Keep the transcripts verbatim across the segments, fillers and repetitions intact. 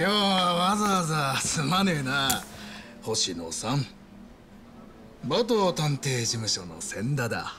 今日はわざわざすまねえな、星野さん。馬頭探偵事務所の千田だ。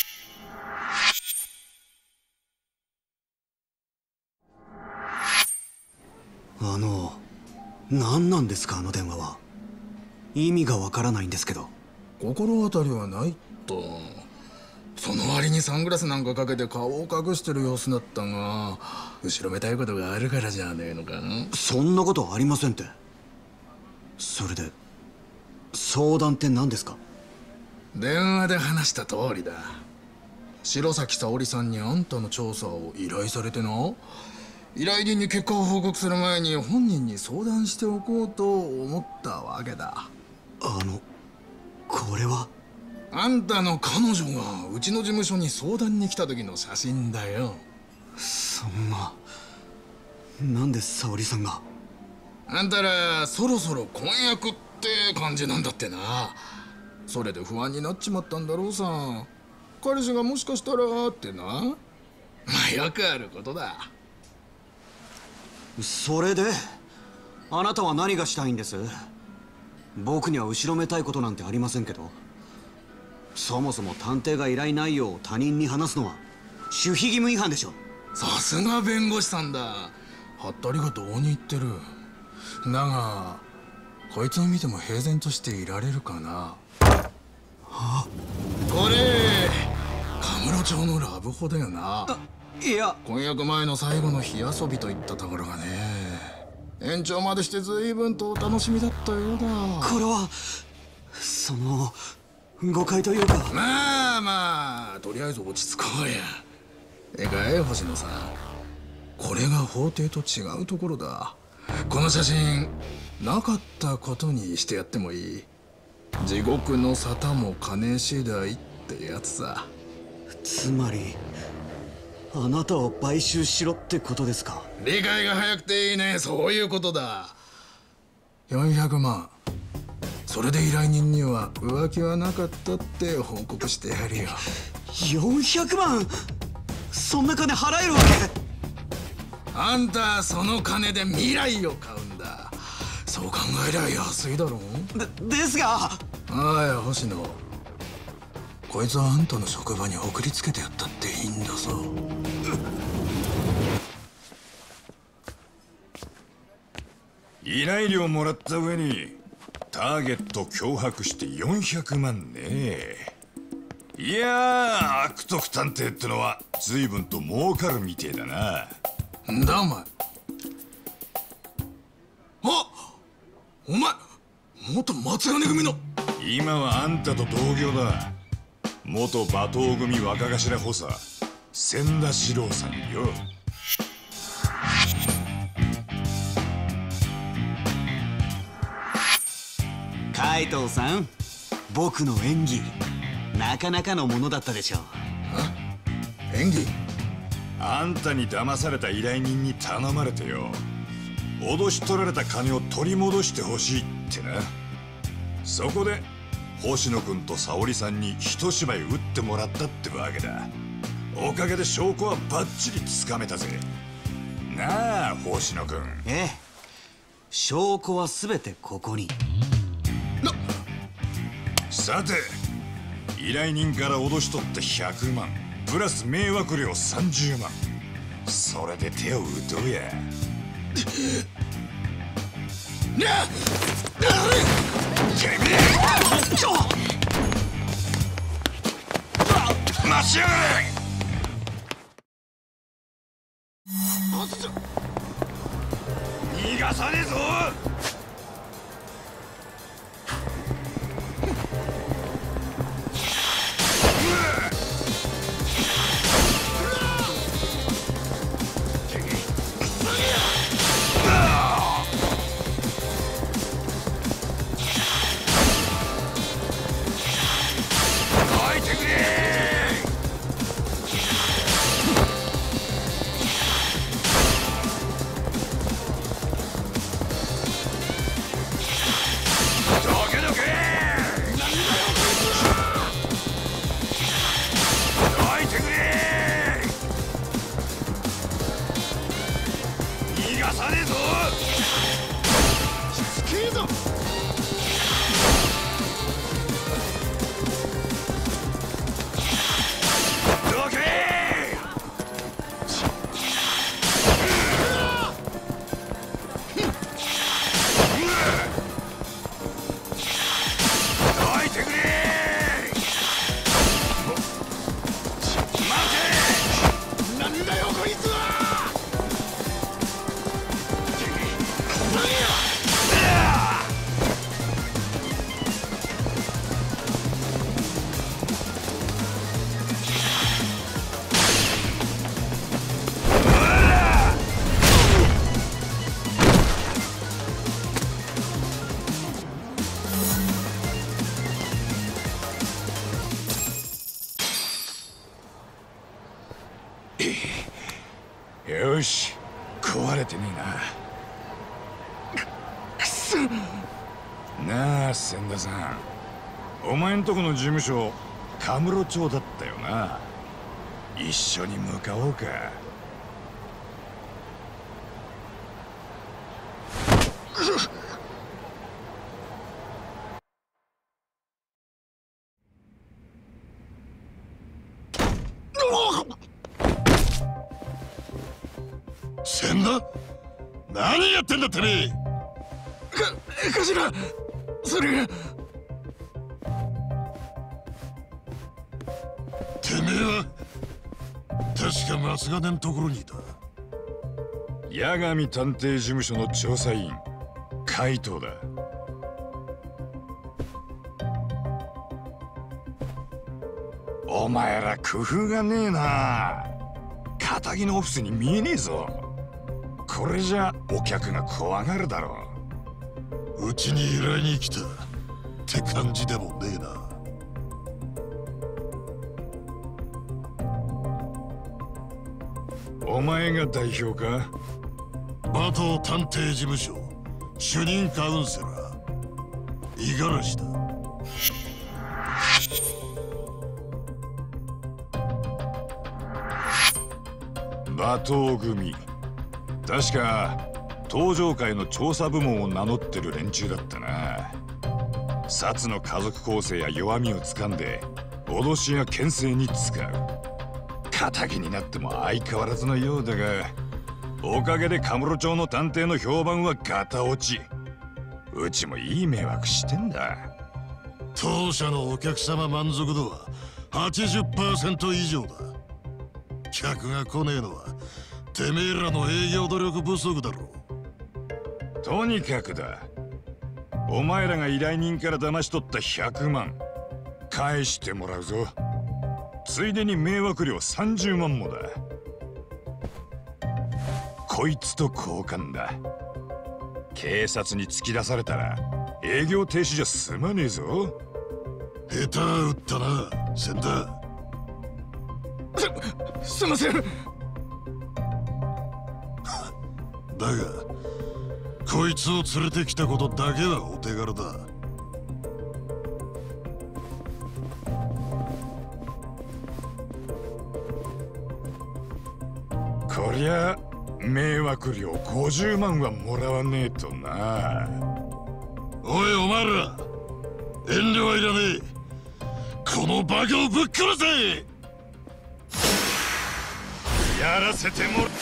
あの何なんですか、あの電話は。意味がわからないんですけど。 心当たりはないと。その割にサングラスなんかかけて顔を隠してる様子だったが、後ろめたいことがあるからじゃねえのか。 そんなことありませんって。それで相談って何ですか？ 電話で話した通りだ。白崎沙織さんにあんたの調査を依頼されてな、依頼人に結果を報告する前に本人に相談しておこうと思ったわけだ。 あのこれはあんたの彼女がうちの事務所に相談に来た時の写真だよ。 そんな。なんで沙織さんが。 あんたらそろそろ婚約って感じなんだってな。それで不安になっちまったんだろうさ。彼氏がもしかしたらってな。まあよくあることだ。 それであなたは何がしたいんです？僕には後ろめたいことなんてありませんけど。そもそも探偵が依頼内容を他人に話すのは守秘義務違反でしょ。 さすが弁護士さんだ。はったりがどうに言ってる。だがこいつを見ても平然としていられるかな。 はこれカムロ町のラブホだよな。 いや、 婚約前の最後の火遊びといったところがね。延長までして随分とお楽しみだったようだ。 これはその誤解というか。 まあまあとりあえず落ち着こうや。ええかい星野さん、これが法廷と違うところだ。この写真なかったことにしてやってもいい。地獄の沙汰も金次第ってやつさ。 つまりあなたを買収しろってことですか？ 理解が早くていいね。そういうことだ。よんひゃくまん。それで依頼人には浮気はなかったって報告してやるよ。 よんひゃくまん？そんな金払えるわけ？ あんたその金で未来を買うんだ。そう考えりゃ安いだろう。 でですが。 ああ星野、こいつはあんたの職場に送りつけてやったっていいんだぞ。 依頼料もらった上にターゲット脅迫してよんひゃくまんね。いやー、悪徳探偵ってのは随分と儲かるみてえだな。 んだお前。あ、お前元松金組の。 今はあんたと同業だ。元馬頭組若頭補佐千田四郎さんよ。 海藤さん、僕の演技なかなかのものだったでしょう。 演技？ あんたに騙された依頼人に頼まれてよ、脅し取られた金を取り戻してほしいってな。そこで星野君と沙織さんに一芝居打ってもらったってわけだ。おかげで証拠はバッチリつかめたぜ。なあ星野君。 ええ、証拠は全てここに。 さて、依頼人から脅し取ってひゃくまんプラス迷惑料さんじゅうまん。それで手を打とうや。 にゃっちょ待ちやがれ。逃がさねえぞ。 よし、壊れてねえな。なあ千田さん、お前んとこの事務所カムロ町だったよな。一緒に向かおうか。 千田、何やってんだてめえ。 か頭、それが。 てめえは確か松金のところにいた。 八神探偵事務所の調査員海藤だ。お前ら工夫がねえな。片木のオフィスに見えねえぞ。これじゃお客が怖がるだろう。うちに依頼に来たって感じでもねえな。 お前が代表か？ 馬頭探偵事務所主任カウンセラー五十嵐だ。 馬頭組、確か東上会の調査部門を名乗ってる連中だったな。薩の家族構成や弱みを掴んで脅しや牽制に使う。敵になっても相変わらずのようだが、おかげでカムロ町の探偵の評判はガタ落ち。うちもいい迷惑してんだ。 当社のお客様満足度は はちじゅっパーセント 以上だ。客が来ねえのはてめえらの営業努力不足だろう。 とにかくだ、お前らが依頼人から騙し取ったひゃくまん返してもらうぞ。ついでに迷惑料さんじゅうまんもだ。こいつと交換だ。警察に突き出されたら営業停止じゃ済まねえぞ。 下手打ったな千田。 す、すいません。だがこいつを連れてきたことだけはお手軽だ。 こりゃ迷惑料ごじゅうまんはもらわねえとな。 おいお前ら、遠慮はいらねえ。このバカをぶっ殺せ。 やらせてもら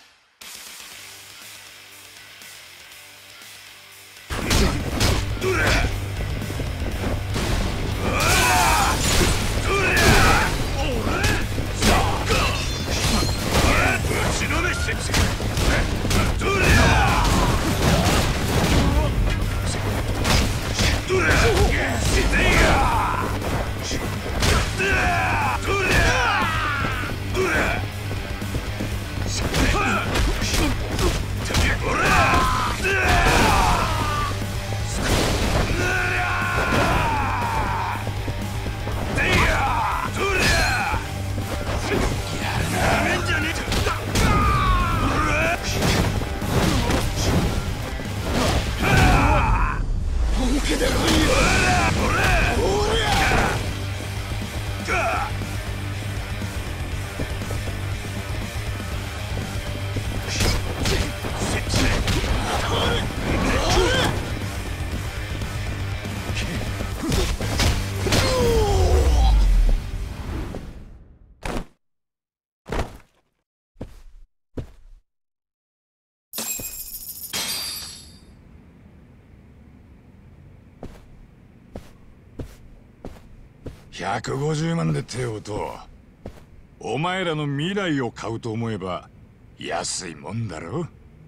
ひゃくごじゅうまんで手を打とう。お前らの未来を買うと思えば安いもんだろ。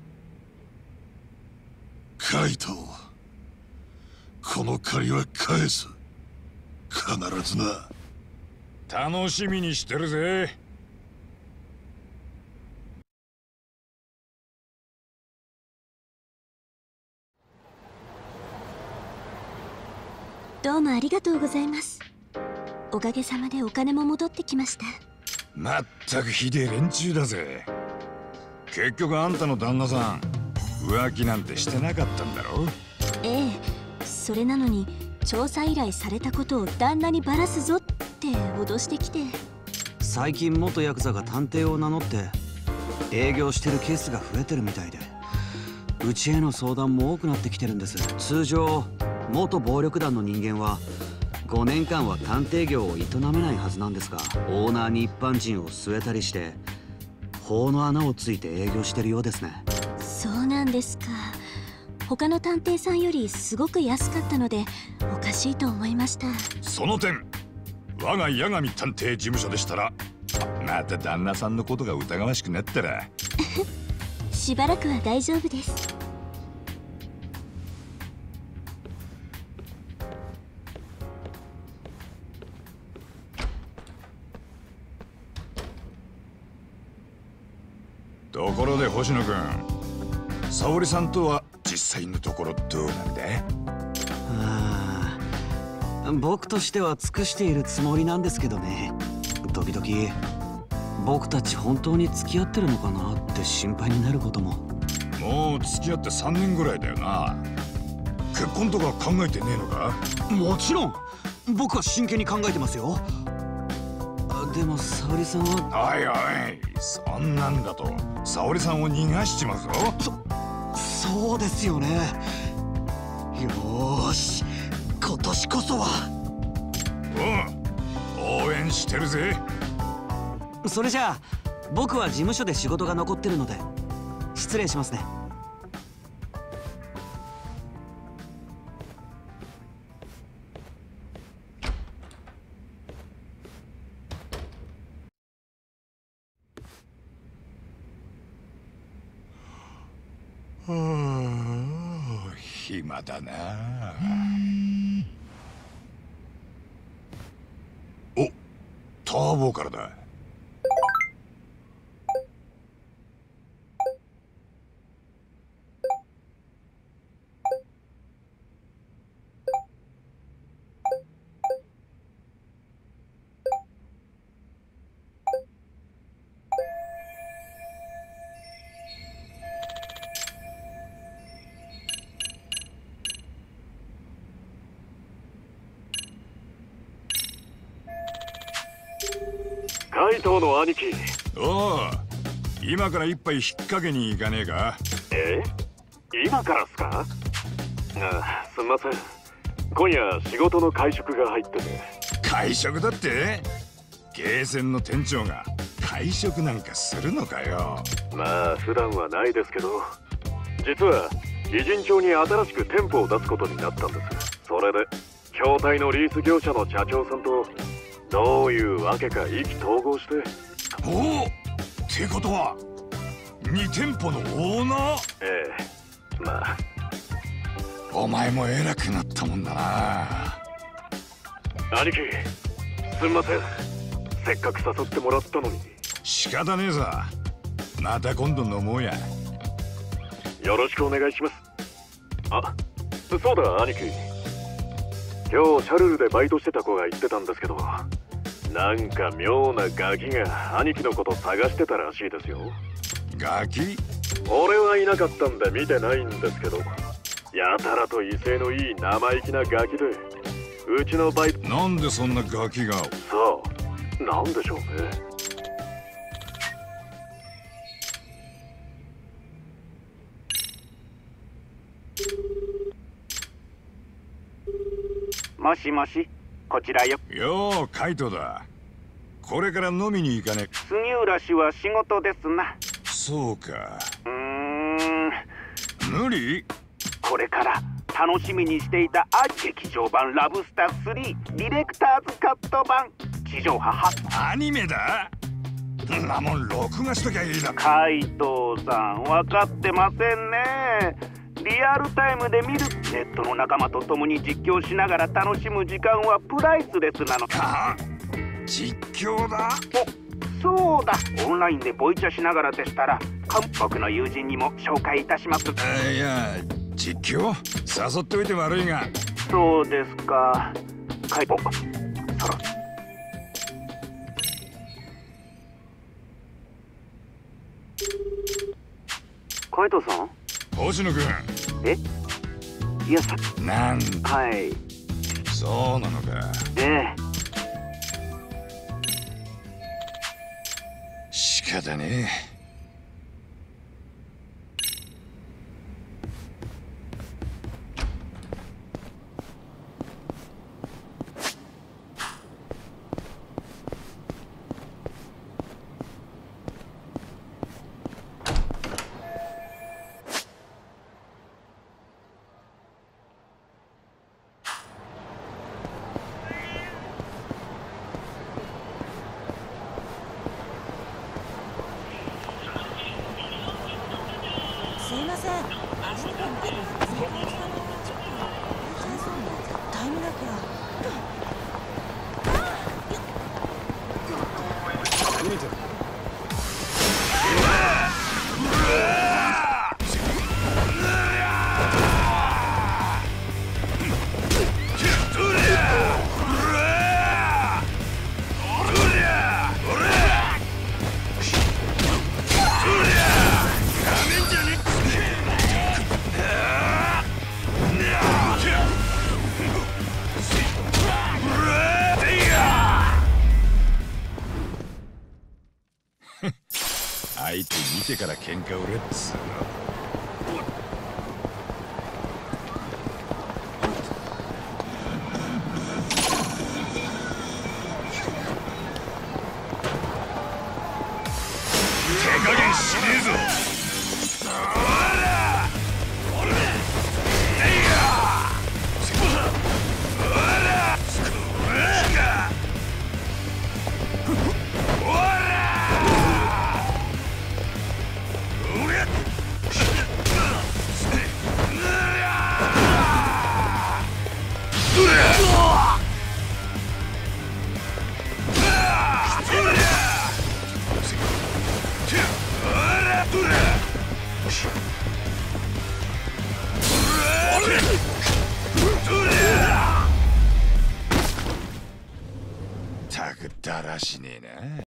カイト、この借りは返す。必ずな。 楽しみにしてるぜ。 どうもありがとうございます。おかげさまでお金も戻ってきました。 まったくひでえ連中だぜ。結局あんたの旦那さん浮気なんてしてなかったんだろ。 ええ、それなのに調査依頼されたことを旦那にバラすぞって脅してきて。 最近元ヤクザが探偵を名乗って営業してるケースが増えてるみたいで、うちへの相談も多くなってきてるんです。通常元暴力団の人間はごねんかんは探偵業を営めないはずなんですが、オーナーに一般人を据えたりして法の穴をついて営業してるようですね。 そうなんですか。他の探偵さんよりすごく安かったのでおかしいと思いました。 その点我が八神探偵事務所でしたら、また旦那さんのことが疑わしくなったらしばらくは大丈夫です。 ところで星野君、沙織さんとは実際のところどうなんだ？ ああ、僕としては尽くしているつもりなんですけどね。時々僕たち本当に付き合ってるのかなって心配になることも。 もう付き合ってさんねんぐらいだよな。結婚とか考えてねえのか？ もちろん僕は真剣に考えてますよ。でも沙織さんは。 おいおい、そんなんだと沙織さんを逃がしちまうぞ。 そそうですよね。よーし、今年こそは。 うん、応援してるぜ。 それじゃあ僕は事務所で仕事が残ってるので失礼しますね。 暇だな。お、ターボからだ。 海藤の兄貴。 おお、今から一杯引っ掛けに行かねえか？ え？今からっすか？ああ、すんません。今夜仕事の会食が入ってて。 会食だって？ゲーセンの店長が会食なんかするのかよ。 まあ普段はないですけど、実は偉人町に新しく店舗を出すことになったんです。それで筐体のリース業者の社長さんとどういうわけか意気投合して。 おお、ってことはに店舗のオーナー？ ええ、まあお前も偉くなったもんだな。 兄貴、すんません。せっかく誘ってもらったのに。 仕方ねえさ。また今度飲もうや。 よろしくお願いします。あ、そうだ兄貴、今日シャルルでバイトしてた子が言ってたんですけど、なんか妙なガキが兄貴のこと探してたらしいですよ。 ガキ？ 俺はいなかったんで見てないんですけど、やたらと威勢のいい生意気なガキで、うちのバイト。 なんでそんなガキが？ さあ、なんでしょうね。 もしもし、こちらよ。 よう、カイトだ。これから飲みに行かね。 杉浦氏は仕事ですな。 そうか。 うーん。 無理？ これから楽しみにしていたあ劇場版ラブスタースリーディレクターズカット版地上波初。 アニメだ？んなもん録画しときゃいいだろ。 海藤さん、分かってませんね。リアルタイムで見る、ネットの仲間と共に実況しながら楽しむ時間はプライスレスなの。 はあ？実況だ？ お、そうだ。オンラインでボイチャしながらでしたら、僕の友人にも紹介いたします。 あ、いや、実況？誘っておいて悪いが。 そうですか。海藤、そろ海藤さん。 星野君。 え、いやさ、 なんはい。 そうなのか。 ええ。 仕方ねえ。 すいません。味の関係で正解したのがちょっと大変そうな絶対見なきゃ。 見てる。相手見てから喧嘩売れっつうの。手加減しねえぞ。たくだらしねえな。